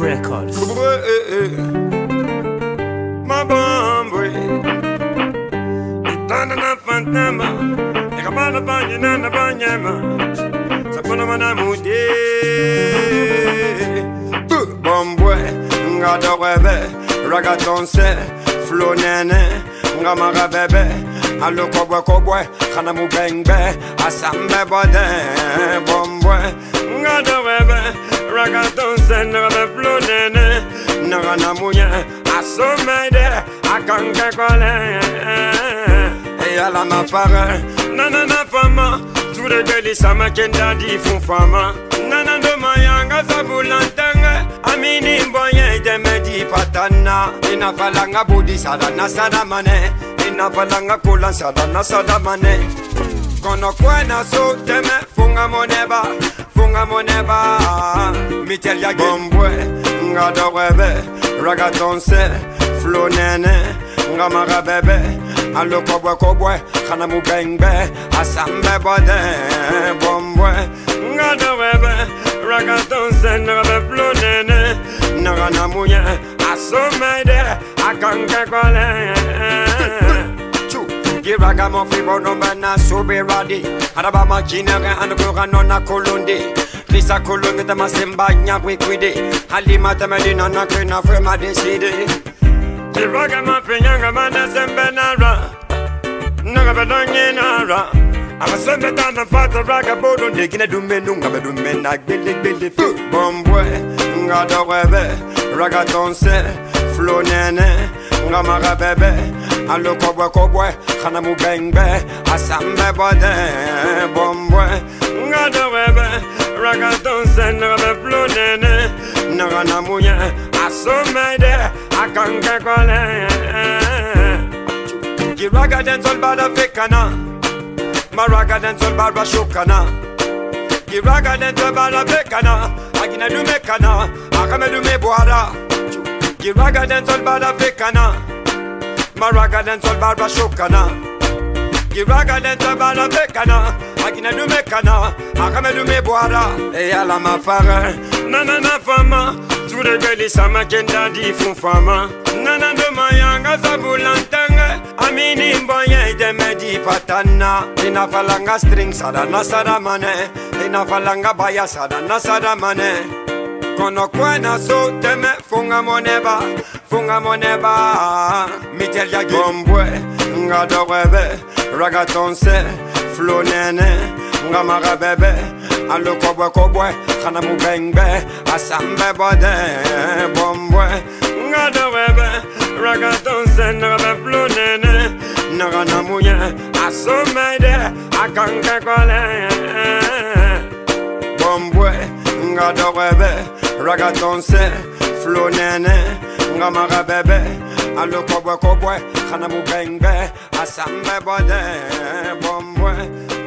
Records. Ma bombe, itana na fantama, ikabana banyana na banyama, sapona mana mude. Bombe, ngada webe, ragaton se, flow nene, ngamara bebe, allo kobwe, kana mu bengbe, asambe bode. Bombe, ngada webe, ragaton se, ngaba flow nene, ngana muye. Asomede, akanke kole. Et à la mafare, nanana fama, tous les gueules sama kenda di fun fama. Nanando mayanga zabulantanga, amini mboye demedi patana. Ina falanga budi sadana sadamane, ina falanga kulan sadana sadamane. Kono kwena so teme funga moneba, mitel ya gombwe, ngada webe. Ragaton se, flow nene, ngamara bebe, allo kobwe, kana mu bengbe, asambe bode, bombwe, ngada webe, ragaton se, ngabe flow nene, ngana muye, asomede, akanke kole. Giraga mo fibo no bana sobe radi, araba machinere andukura nona kolundi. Lisa Colonne de ma sembagna quiquide, Halimata Medina Nakina Firma decide. The Ragama Penyanga Mana Sembenara, Nagabadanginara. I'm a Sembetana Fata Ragabodo, taking a Dumenunga, Bedumena, Billy Foot, Bombwe, Ngada Webe, Ragaton se, Flow Nene, Ngamara Bebe, Allo Kobwe, Hanamu Bengbe, Asambe Bode, Bombwe, Ngada Webe. Ragaton se ngabe flow nene, ngana muye, asomede, akanke kole. Giraga dentol bada fekana, maraga dentol bada shokana. Giraga dentol bada fekana, agina du mekana, akame du me boada. Giraga dentol bada fekana, maraga dentol bada shokana. Giraga dentol bada fekana. Agina du mekana, akame du me boada. Et à la mafare, nanana fama, tous les gueules sama kenda di fun fama. Nanando mayanga zabulantanga, amini mboye demedi patana. Ina falanga string sadana sadamane, ina falanga baya sadana sadamane. Kono kwena so teme funga moneba, mitel ya gombwe, ngada webe, ragaton se. Flow nene, ngamara bebe, allo kobwe, kana mu bengbe, asambe bode, bombwe, ngada webe, ragaton se, ngabe flow nene, ngana muye, asomede, akanke kole. Bombwe, ngada webe, ragaton se, flow nene, ngamara bebe, allo kobwe, kana mu bengbe, asambe bode, bombwe.